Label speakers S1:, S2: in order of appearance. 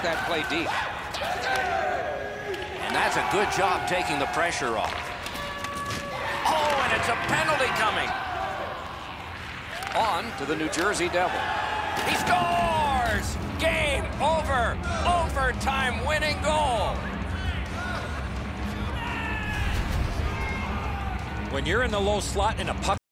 S1: that play deep.
S2: And that's a good job taking the pressure off. Oh, and it's a penalty coming.
S1: On to the New Jersey Devil.
S2: He scores! Game over! Overtime winning goal!
S3: When you're in the low slot and a puck